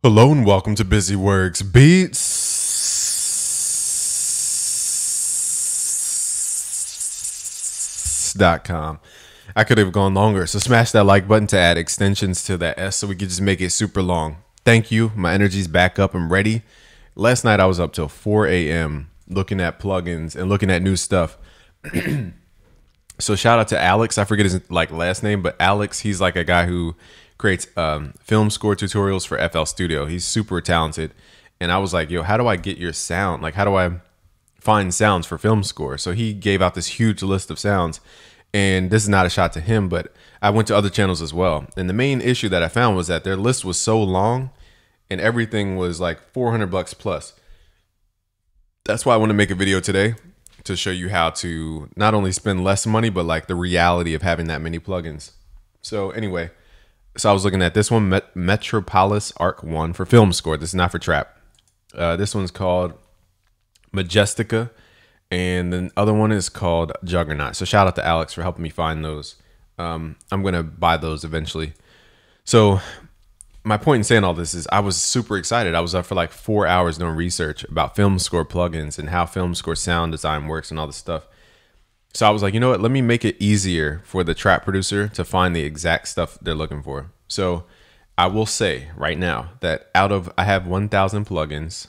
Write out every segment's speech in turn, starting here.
Hello and welcome to BusyWorks Beats.com. I could have gone longer, so smash that like button to add extensions to that S so we could just make it super long. Thank you. My energy's back up and ready. Last night I was up till 4 a.m. looking at plugins and looking at new stuff. So shout out to Alex. I forget his last name, but Alex, he's like a guy who creates film score tutorials for FL Studio. He's super talented. And I was like, yo, how do I get your sound? Like, how do I find sounds for film score? So he gave out this huge list of sounds. And this is not a shot to him, but I went to other channels as well. And the main issue that I found was that their list was so long and everything was like 400 bucks plus. That's why I want to make a video today to show you how to not only spend less money, but like the reality of having that many plugins. So anyway, so I was looking at this one, Metropolis Arc 1 for film score. This is not for trap. This one's called Majestica, and the other one is called Juggernaut. So shout out to Alex for helping me find those. I'm going to buy those eventually. So my point in saying all this is I was super excited. I was up for like 4 hours doing research about film score plugins and how film score sound design works and all this stuff. So I was like, you know what, let me make it easier for the trap producer to find the exact stuff they're looking for. So I will say right now that I have 1,000 plugins.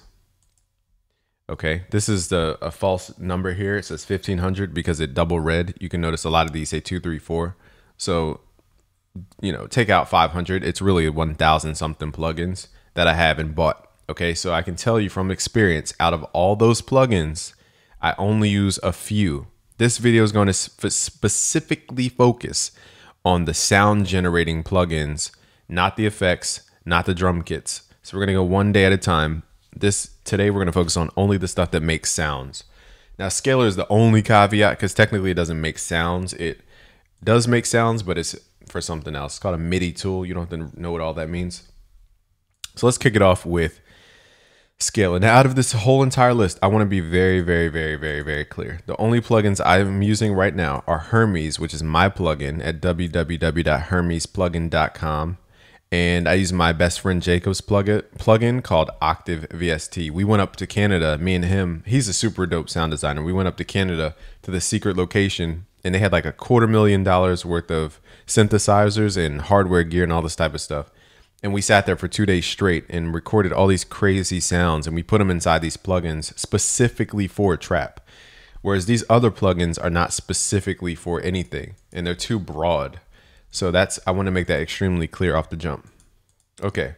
Okay, this is a false number here. It says 1,500 because it double read. You can notice a lot of these say 234. So, you know, take out 500. It's really 1,000 something plugins that I have and bought. Okay, so I can tell you from experience, out of all those plugins, I only use a few. This video is going to specifically focus on the sound generating plugins, not the effects, not the drum kits. So we're going to go one day at a time. Today we're going to focus on only the stuff that makes sounds. Now scaler is the only caveat because technically it doesn't make sounds. It does make sounds, but it's for something else. It's called a MIDI tool. You don't have to know what all that means. So let's kick it off with Scaler. Now out of this whole entire list, I want to be very, very, very, very, very clear. The only plugins I'm using right now are Hermes, which is my plugin at www.hermesplugin.com. And I use my best friend Jacob's plugin called Octave VST. We went up to Canada, me and him. He's a super dope sound designer. We went up to Canada to the secret location and they had like $250,000 worth of synthesizers and hardware gear and all this type of stuff. And we sat there for 2 days straight and recorded all these crazy sounds and we put them inside these plugins specifically for trap. Whereas these other plugins are not specifically for anything and they're too broad. So I want to make that extremely clear off the jump. Okay.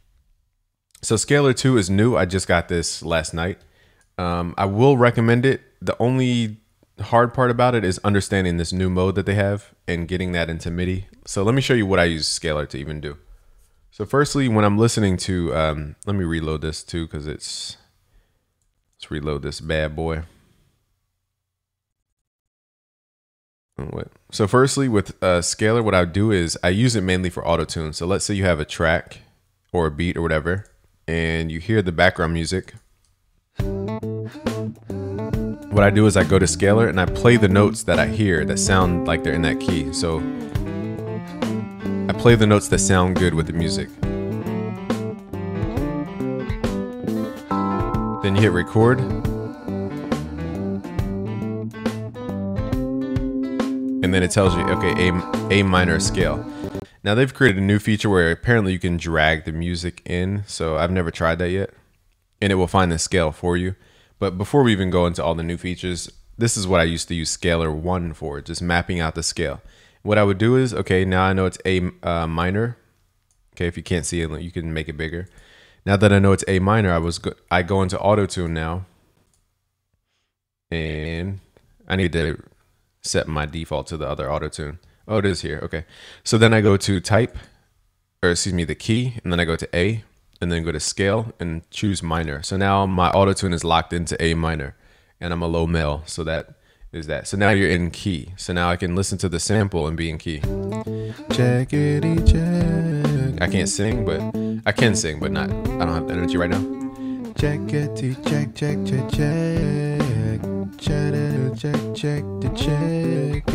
So Scaler 2 is new. I just got this last night. I will recommend it. The only hard part about it is understanding this new mode that they have and getting that into MIDI. So let me show you what I use Scaler to even do. So firstly, when I'm listening to, let me reload this too, because let's reload this bad boy. So firstly, with Scaler, what I do is I use it mainly for auto-tune. So let's say you have a track or a beat or whatever, and you hear the background music. What I do is I go to Scaler and I play the notes that I hear that sound like they're in that key. So I play the notes that sound good with the music. Then you hit record. And then it tells you, okay, A minor scale. Now they've created a new feature where apparently you can drag the music in. So I've never tried that yet. And it will find the scale for you. But before we even go into all the new features, this is what I used to use Scaler 1 for, just mapping out the scale. What I would do is, okay, now I know it's A minor. Okay, if you can't see it, you can make it bigger. Now that I know it's A minor, I go into auto-tune now. And I need to set my default to the other auto-tune. Oh, it is here. Okay. So then I go to type, or excuse me, the key, and then I go to A, and then go to scale and choose minor. So now my auto-tune is locked into A minor, and I'm a low mel. So that is that. So now you're in key. So now I can listen to the sample and be in key. Checkity check. I can't sing, but I can sing, but not. I don't have the energy right now. Checkity check, check, check, check. Check the check.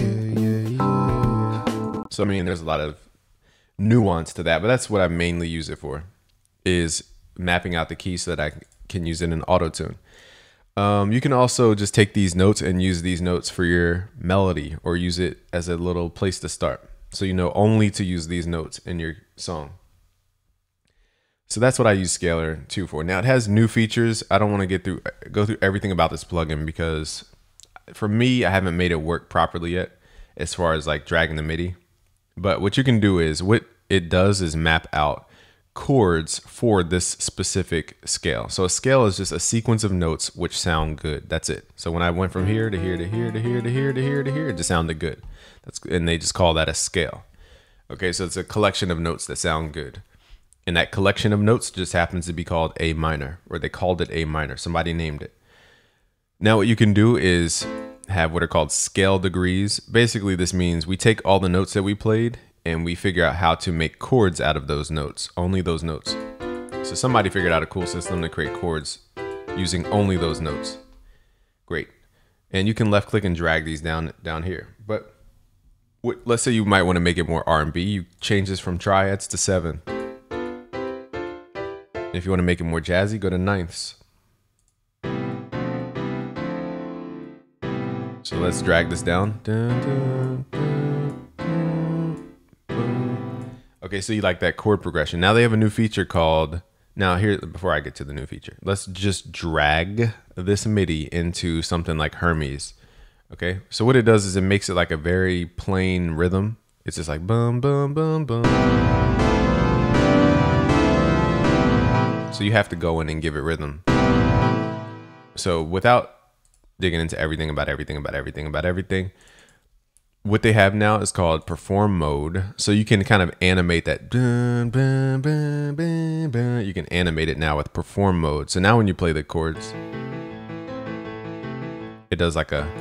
Yeah. So I mean, there's a lot of nuance to that, but that's what I mainly use it for. is mapping out the keys so that I can use it in auto-tune. You can also just take these notes and use these notes for your melody, or use it as a little place to start, so you know only to use these notes in your song. So that's what I use Scalar 2 for. Now it has new features. I don't want to go through everything about this plugin, because for me, I haven't made it work properly yet as far as like dragging the MIDI. But what you can do is, what it does is map out chords for this specific scale. So a scale is just a sequence of notes which sound good. That's it. So when I went from here to here to here to here to here to here to here, it just sounded good. And they just call that a scale. Okay, so it's a collection of notes that sound good. And that collection of notes just happens to be called A minor, or they called it A minor. Somebody named it. Now what you can do is have what are called scale degrees. Basically, this means we take all the notes that we played and we figure out how to make chords out of those notes, only those notes. So somebody figured out a cool system to create chords using only those notes. Great. And you can left click and drag these down here. But let's say you might want to make it more R&B. You change this from triads to 7. If you want to make it more jazzy, go to ninths. So let's drag this down. Okay, so you like that chord progression. Now they have a new feature called, before I get to the new feature, let's just drag this MIDI into something like Hermes. Okay, so what it does is it makes it like a very plain rhythm. It's just like boom, boom, boom, boom. So you have to go in and give it rhythm. So without digging into everything, what they have now is called perform mode. So you can kind of animate that. You can animate it now with perform mode. So now when you play the chords, it does like a,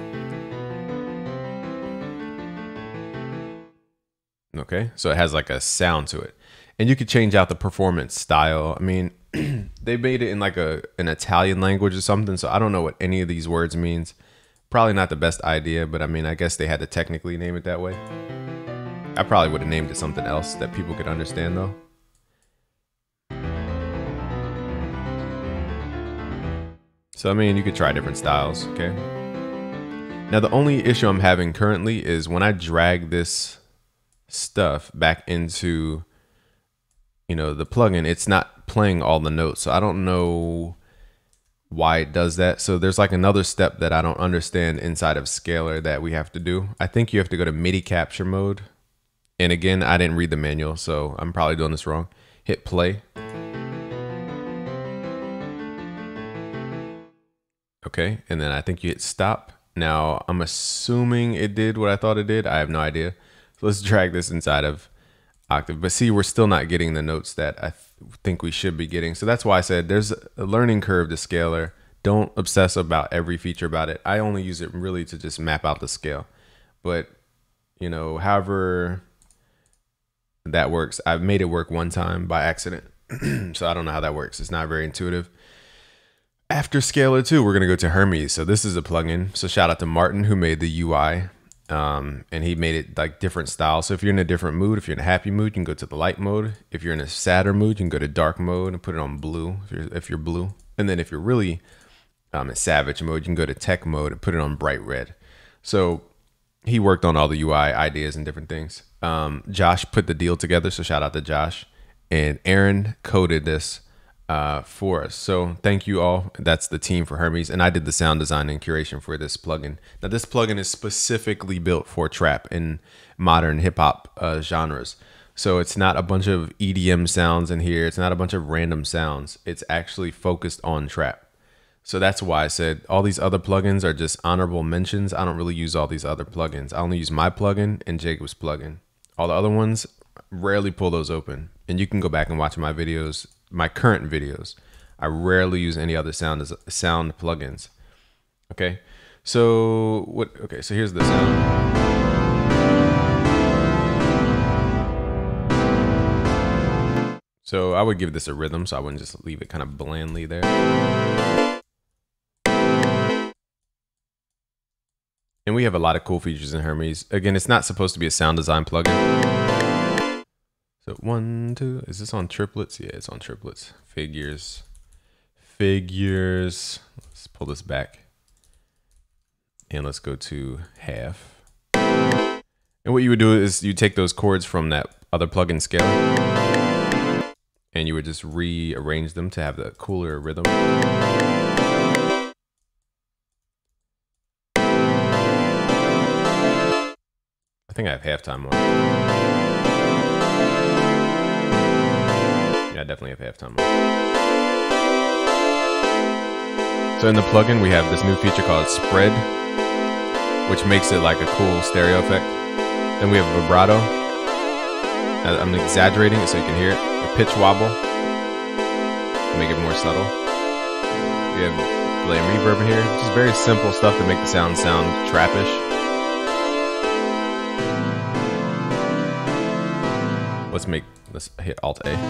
okay, so it has like a sound to it. And you could change out the performance style. I mean, they made it in like an Italian language or something, so I don't know what any of these words means. Probably not the best idea, but I mean, I guess they had to technically name it that way. I probably would have named it something else that people could understand though. So I mean, you could try different styles, okay? Now the only issue I'm having currently is when I drag this stuff back into, you know, the plugin, it's not playing all the notes. So I don't know why it does that. So there's like another step that I don't understand inside of Scalar that we have to do. I think you have to go to MIDI capture mode. And again, I didn't read the manual, so I'm probably doing this wrong. Hit play. Okay, and then I think you hit stop. Now I'm assuming it did what I thought it did. I have no idea. So let's drag this inside of Octave. But see, we're still not getting the notes that I think we should be getting. So that's why I said there's a learning curve to Scalar. Don't obsess about every feature about it. I only use it really to just map out the scale. But, you know, however that works, I've made it work one time by accident. So I don't know how that works. It's not very intuitive. After Scalar 2, we're going to go to Hermes. So this is a plugin. So shout out to Martin who made the UI. And he made it like different styles. So if you're in a different mood, if you're in a happy mood, you can go to the light mode. If you're in a sadder mood, you can go to dark mode and put it on blue if you're blue. And then if you're really in savage mode, you can go to tech mode and put it on bright red. So he worked on all the UI ideas and different things. Josh put the deal together. So shout out to Josh. And Aaron coded this for us. So thank you all. That's the team for Hermes. And I did the sound design and curation for this plugin. Now this plugin is specifically built for trap and modern hip hop genres. So it's not a bunch of EDM sounds in here. It's not a bunch of random sounds. It's actually focused on trap. So that's why I said all these other plugins are just honorable mentions. I don't really use all these other plugins. I only use my plugin and Jacob's plugin. All the other ones, rarely pull those open. And you can go back and watch my videos, my current videos. I rarely use any other sound plugins. Okay, so what? Okay, so here's the sound. So I would give this a rhythm, so I wouldn't just leave it kind of blandly there. And we have a lot of cool features in Hermes. Again, it's not supposed to be a sound design plugin. So 1, 2, is this on triplets? Yeah, it's on triplets. Figures. Let's pull this back. And let's go to half. And what you would do is you take those chords from that other plugin scale and you would just rearrange them to have the cooler rhythm. I think I have halftime on. Yeah, I definitely have halftime on. So in the plugin, we have this new feature called Spread, which makes it like a cool stereo effect. Then we have vibrato. I'm exaggerating it so you can hear it. The pitch wobble to make it more subtle. We have delay and reverb in here. Just very simple stuff to make the sound trappish. Let's hit Alt A.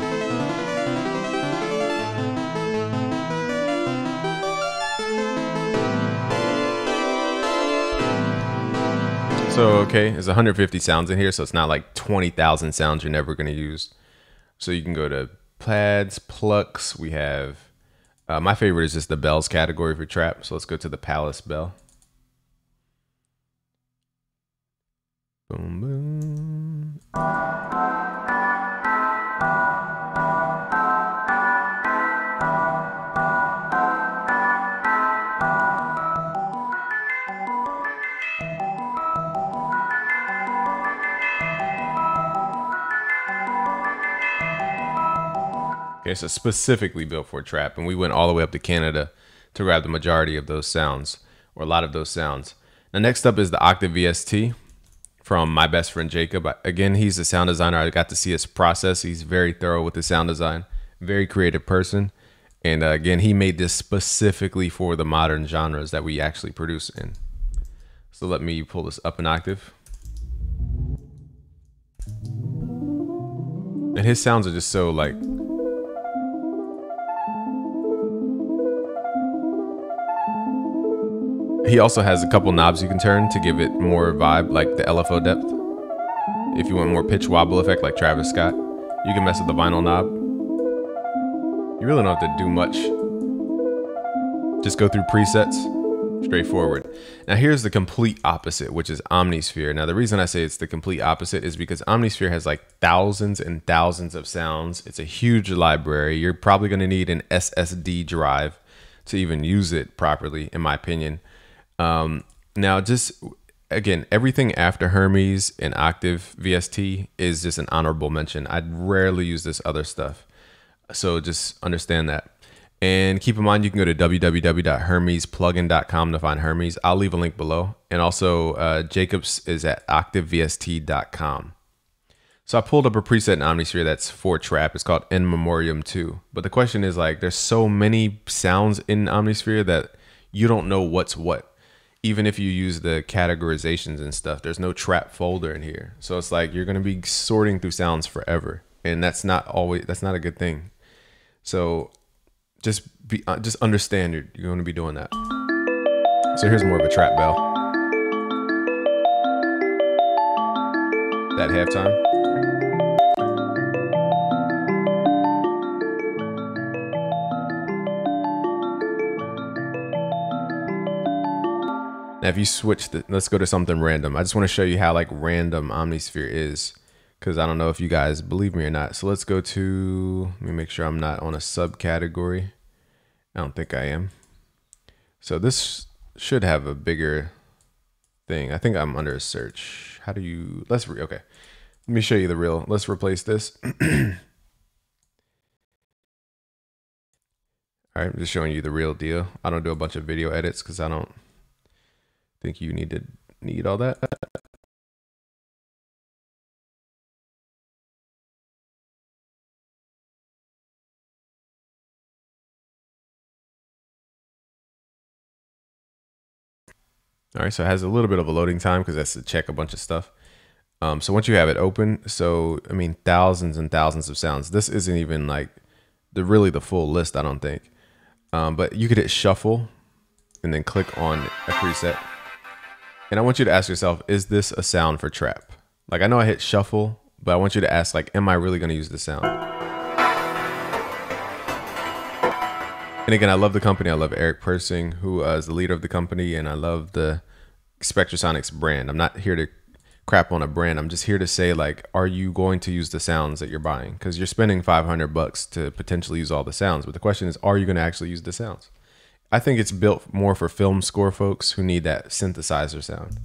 So, okay, there's 150 sounds in here, so it's not like 20,000 sounds you're never going to use. So you can go to pads, plucks. We have, my favorite is just the bells category for trap. So let's go to the Palace bell. Boom, boom. Okay, so specifically built for trap, and we went all the way up to Canada to grab the majority of those sounds, or a lot of those sounds. Now next up is the Octave VST from my best friend Jacob. Again, he's a sound designer. I got to see his process. He's very thorough with his sound design, very creative person. And again, he made this specifically for the modern genres that we actually produce in. So let me pull this up an octave. And his sounds are just so like, he also has a couple knobs you can turn to give it more vibe, like the LFO depth. If you want more pitch wobble effect like Travis Scott, you can mess with the vinyl knob. You really don't have to do much. Just go through presets, straightforward. Now here's the complete opposite, which is Omnisphere. Now the reason I say it's the complete opposite is because Omnisphere has like thousands and thousands of sounds. It's a huge library. You're probably gonna need an SSD drive to even use it properly, in my opinion. Now just, again, everything after Hermes and Octave VST is just an honorable mention. I'd rarely use this other stuff. So just understand that. And keep in mind, you can go to www.hermesplugin.com to find Hermes. I'll leave a link below. And also Jacob's is at octavevst.com. So I pulled up a preset in Omnisphere that's for trap. It's called In Memoriam 2. But the question is, like, there's so many sounds in Omnisphere that you don't know what's what. Even if you use the categorizations and stuff, there's no trap folder in here. So it's like you're going to be sorting through sounds forever. And that's not a good thing. So just understand you're going to be doing that. So here's more of a trap bell. That halftime. Now, if you switch let's go to something random. I just want to show you how like random Omnisphere is, because I don't know if you guys believe me or not. So let's go to, let me make sure I'm not on a subcategory. I don't think I am. So this should have a bigger thing. I think I'm under a search. How do you, okay. Let me show you the real, let's replace this. All right, I'm just showing you the real deal. I don't do a bunch of video edits because I don't think you need all that. All right, so it has a little bit of a loading time because that's to check a bunch of stuff. So once you have it open, so I mean, thousands and thousands of sounds. This isn't even like really the full list, I don't think. But you could hit shuffle and then click on a preset. And I want you to ask yourself, is this a sound for trap? Like, I know I hit shuffle but I want you to ask, like, am I really going to use the sound? And again, I love the company. I love Eric Persing, who is the leader of the company, and I love the Spectrasonics brand. I'm not here to crap on a brand. I'm just here to say, like, are you going to use the sounds that you're buying? Because you're spending $500 to potentially use all the sounds. But the question is, are you going to actually use the sounds? I think it's built more for film score folks who need that synthesizer sound.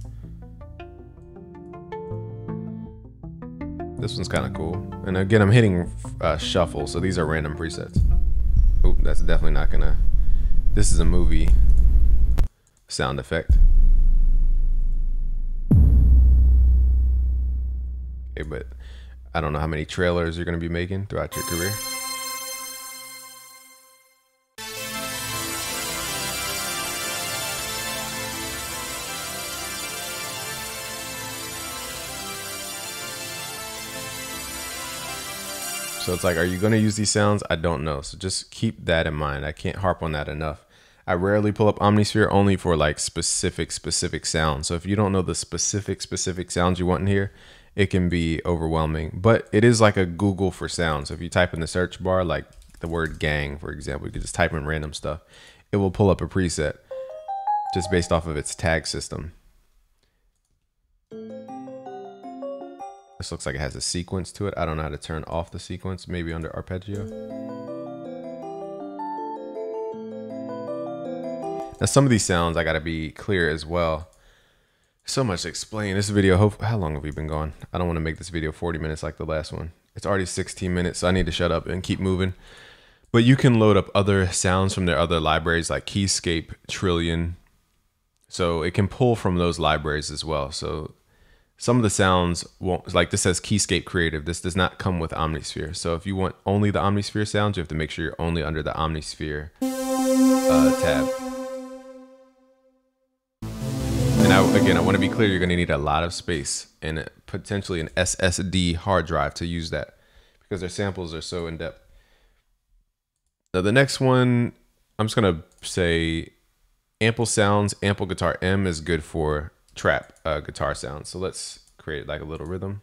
This one's kind of cool. And again, I'm hitting shuffle, so these are random presets. Oh, that's definitely not gonna... This is a movie sound effect. Okay, but I don't know how many trailers you're gonna be making throughout your career. So it's like, are you going to use these sounds? I don't know. So just keep that in mind. I can't harp on that enough. I rarely pull up Omnisphere, only for like specific sounds. So if you don't know the specific sounds you want in here, it can be overwhelming. But it is like a Google for sounds. So if you type in the search bar, like the word gang, for example, you could just type in random stuff. It will pull up a preset just based off of its tag system. This looks like it has a sequence to it. I don't know how to turn off the sequence. Maybe under arpeggio. Now some of these sounds I gotta be clear as well. So much to explain. This video, how long have we been going? I don't want to make this video 40 minutes like the last one. It's already 16 minutes, so I need to shut up and keep moving. But you can load up other sounds from their other libraries like Keyscape, Trillion. So it can pull from those libraries as well. So some of the sounds won't, like this says Keyscape Creative. This does not come with Omnisphere. So if you want only the Omnisphere sounds, you have to make sure you're only under the Omnisphere tab. And I want to be clear, you're going to need a lot of space and potentially an SSD hard drive to use that because their samples are so in depth. Now the next one, I'm just going to say Ample Sounds, Ample Guitar M is good for trap guitar sounds. So let's create like a little rhythm.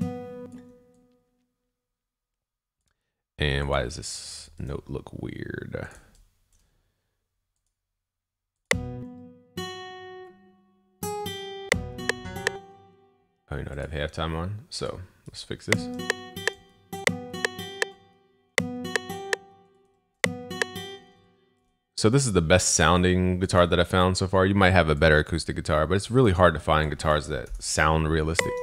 And why does this note look weird? Oh, you know, I have halftime on. So let's fix this. So this is the best sounding guitar that I found so far. You might have a better acoustic guitar, but it's really hard to find guitars that sound realistic.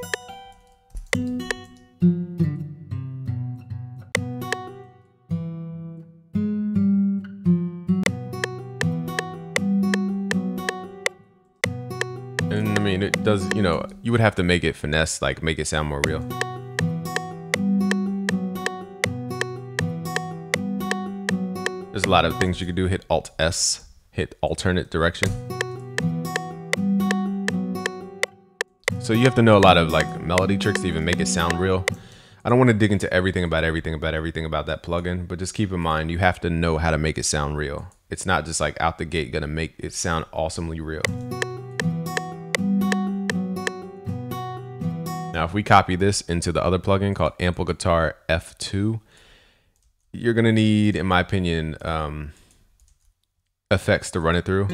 And I mean, it does, you know, you would have to make it finesse, like make it sound more real. There's a lot of things you could do. Hit Alt S, hit alternate direction. So you have to know a lot of like melody tricks to even make it sound real. I don't want to dig into everything about that plugin, but just keep in mind, you have to know how to make it sound real. It's not just like out the gate gonna make it sound awesomely real. Now, if we copy this into the other plugin called Ample Guitar F2, you're gonna need, in my opinion, effects to run it through.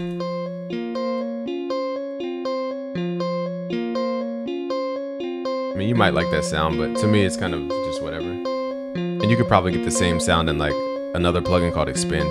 I mean, you might like that sound, but to me, it's kind of just whatever. And you could probably get the same sound in like another plugin called Expand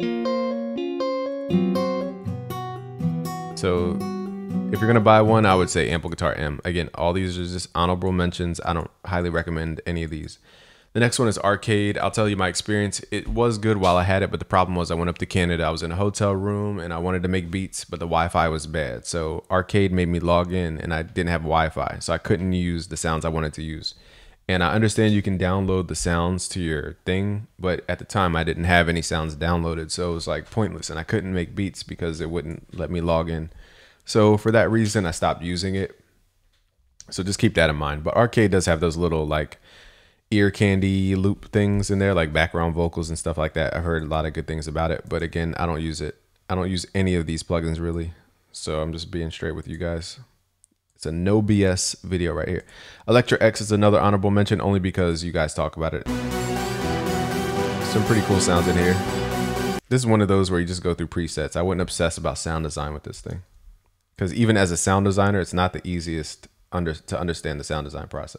2. So if you're gonna buy one, I would say Ample Guitar M. Again, all these are just honorable mentions. I don't highly recommend any of these. The next one is Arcade. I'll tell you my experience. It was good while I had it, but the problem was I went up to Canada. I was in a hotel room and I wanted to make beats, but the Wi-Fi was bad. So Arcade made me log in and I didn't have Wi-Fi. So I couldn't use the sounds I wanted to use. And I understand you can download the sounds to your thing, but at the time I didn't have any sounds downloaded. So it was like pointless and I couldn't make beats because it wouldn't let me log in. So for that reason, I stopped using it. So just keep that in mind. But Arcade does have those little like ear candy loop things in there, like background vocals and stuff like that. I've heard a lot of good things about it, but again, I don't use it. I don't use any of these plugins really. So I'm just being straight with you guys. It's a no BS video right here. Electra X is another honorable mention only because you guys talk about it. Some pretty cool sounds in here. This is one of those where you just go through presets. I wouldn't obsess about sound design with this thing, because even as a sound designer, it's not the easiest to understand the sound design process.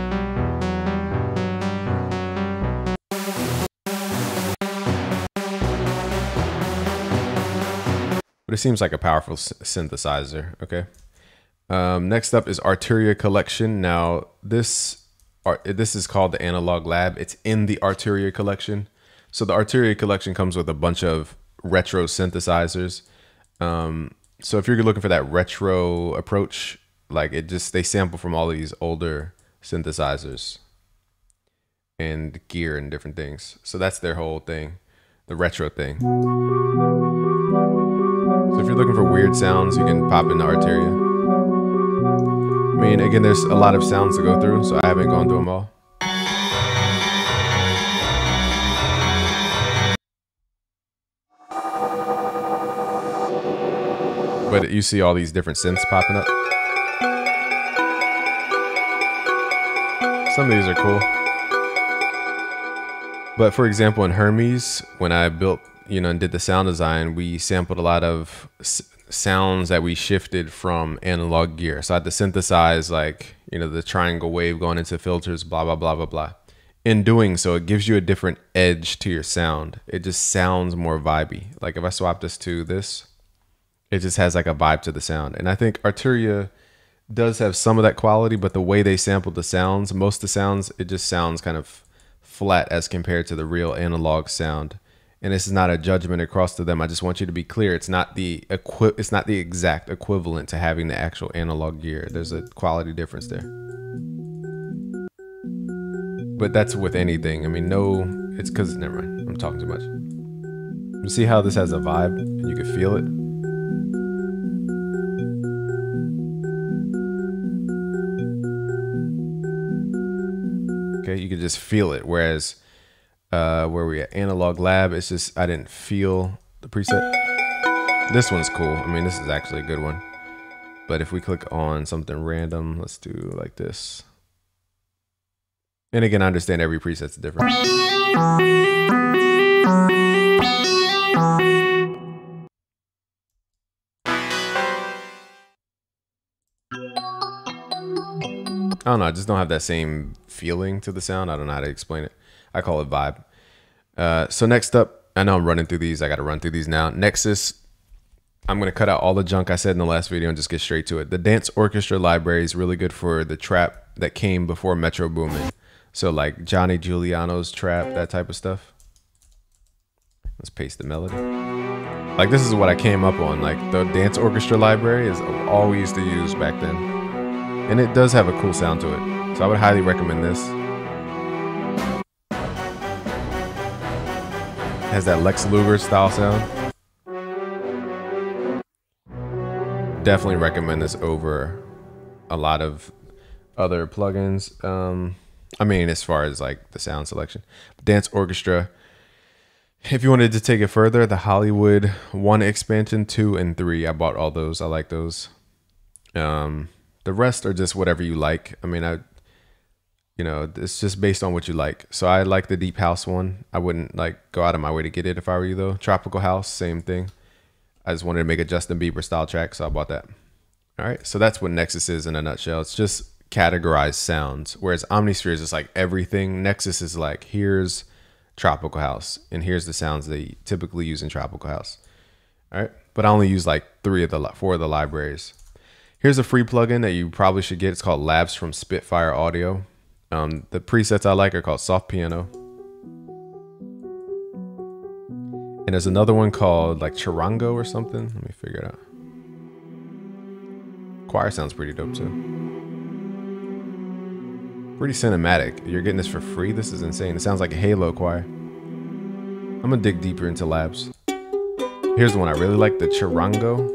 But it seems like a powerful synthesizer. Okay. Next up is Arturia Collection. Now this is called the Analog Lab. It's in the Arturia Collection. So the Arturia Collection comes with a bunch of retro synthesizers. So if you're looking for that retro approach, like they sample from all these older synthesizers and gear and different things. So that's their whole thing, the retro thing. So if you're looking for weird sounds, you can pop into Arturia. I mean, again, there's a lot of sounds to go through, so I haven't gone through them all. But you see all these different synths popping up. Some of these are cool. But for example, in Hermes, when I built, and did the sound design, we sampled a lot of sounds that we shifted from analog gear. So I had to synthesize, like, the triangle wave going into filters, blah, blah, blah, blah, blah. In doing so, it gives you a different edge to your sound. It just sounds more vibey. Like if I swap this to this, it just has like a vibe to the sound. And I think Arturia does have some of that quality, but the way they sampled the sounds, most of the sounds, it just sounds kind of flat as compared to the real analog sound. And this is not a judgment across to them. I just want you to be clear. It's not the exact equivalent to having the actual analog gear. There's a quality difference there. But that's with anything. I mean, it's because, never mind, I'm talking too much. You see how this has a vibe and you can feel it? Okay, you can just feel it. Whereas where we at Analog Lab, it's just, I didn't feel the preset. This one's cool. I mean, this is actually a good one. But if we click on something random, let's do like this. And again, I understand every preset's different. I don't know, I just don't have that same feeling to the sound. I don't know how to explain it. I call it vibe. So next up, I know I'm running through these. I got to run through these now. Nexus, I'm going to cut out all the junk I said in the last video and just get straight to it. The Dance Orchestra library is really good for the trap that came before Metro Boomin. So like Johnny Giuliano's trap, that type of stuff. Let's paste the melody. Like this is what I came up on. Like the Dance Orchestra library is all we used to use back then. And it does have a cool sound to it. So I would highly recommend this. It has that Lex Luger style sound. Definitely recommend this over a lot of other plugins. I mean, as far as like the sound selection. Dance Orchestra. If you wanted to take it further, the Hollywood 1 expansion, 2 and 3. I bought all those. I like those. The rest are just whatever you like. I mean, it's just based on what you like. So I like the Deep House one. I wouldn't like go out of my way to get it if I were you though. Tropical House, same thing. I just wanted to make a Justin Bieber style track, so I bought that. All right, so that's what Nexus is in a nutshell. It's just categorized sounds, whereas Omnisphere is just like everything. Nexus is like, here's Tropical House, and here's the sounds they typically use in Tropical House. All right, but I only use like 4 of the libraries. Here's a free plugin that you probably should get. It's called Labs from Spitfire Audio. The presets I like are called Soft Piano. And there's another one called like Charango or something. Let me figure it out. Choir sounds pretty dope too. Pretty cinematic. You're getting this for free? This is insane. It sounds like a Halo choir. I'm gonna dig deeper into Labs. Here's the one I really like, the Charango.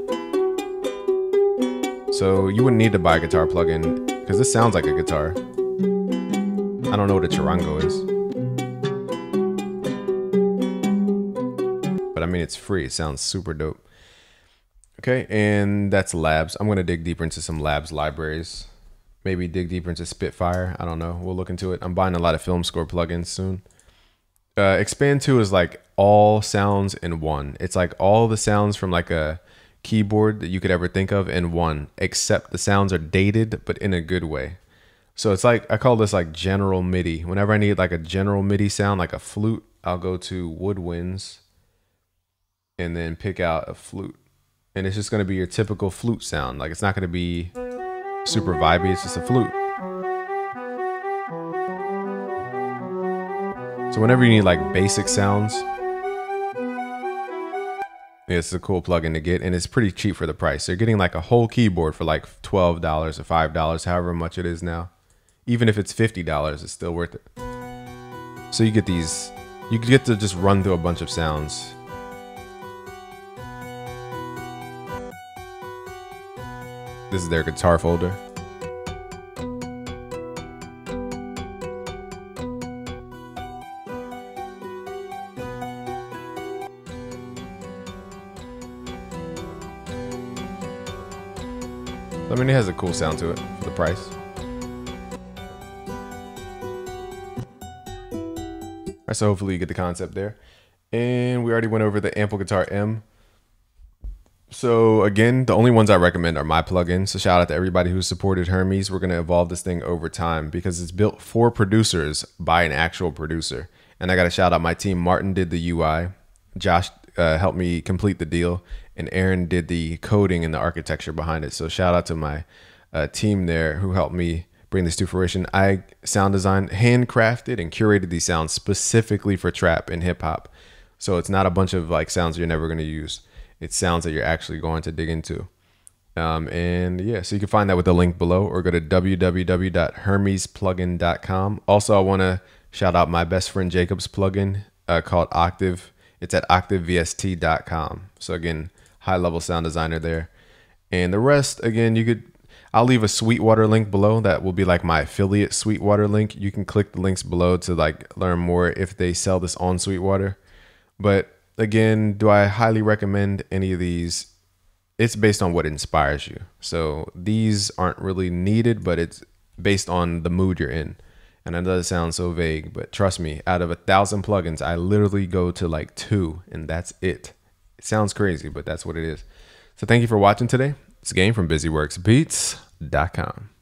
So you wouldn't need to buy a guitar plugin because this sounds like a guitar. I don't know what a Charango is. But I mean, it's free. It sounds super dope. Okay, and that's Labs. I'm gonna dig deeper into some Labs libraries. Maybe dig deeper into Spitfire. I don't know. We'll look into it. I'm buying a lot of film score plugins soon. Expand 2 is like all sounds in one. It's like all the sounds from like a keyboard that you could ever think of in one, except the sounds are dated, but in a good way. So it's like, I call this like general MIDI. Whenever I need like a general MIDI sound, like a flute, I'll go to Woodwinds and then pick out a flute. And it's just gonna be your typical flute sound. Like it's not gonna be super vibey, it's just a flute. So whenever you need like basic sounds, it's a cool plugin to get, and it's pretty cheap for the price. They're getting like a whole keyboard for like $12 or $5, however much it is now. Even if it's $50, it's still worth it. So you get these, you get to just run through a bunch of sounds. This is their guitar folder. I mean, it has a cool sound to it for the price. Alright, so hopefully you get the concept there. And we already went over the Ample Guitar M. So again, the only ones I recommend are my plugins. So shout out to everybody who supported Hermes. We're going to evolve this thing over time because it's built for producers by an actual producer. And I got to shout out my team. Martin did the UI. Josh helped me complete the deal. And Aaron did the coding and the architecture behind it. So shout out to my team there who helped me bring this to fruition. I sound designed, handcrafted, and curated these sounds specifically for trap and hip hop. So it's not a bunch of like sounds you're never going to use. It's sounds that you're actually going to dig into. And yeah, so you can find that with the link below or go to www.hermesplugin.com. Also, I want to shout out my best friend Jacob's plugin called Octave. It's at octavevst.com. So again, high level sound designer there. And the rest, again, I'll leave a Sweetwater link below. That will be like my affiliate Sweetwater link. You can click the links below to like learn more if they sell this on Sweetwater. But again, do I highly recommend any of these? It's based on what inspires you. So these aren't really needed, but it's based on the mood you're in. And I know it sounds so vague, but trust me, out of 1,000 plugins, I literally go to like 2 and that's it. It sounds crazy, but that's what it is. So thank you for watching today. It's a game from BusyWorksBeats.com.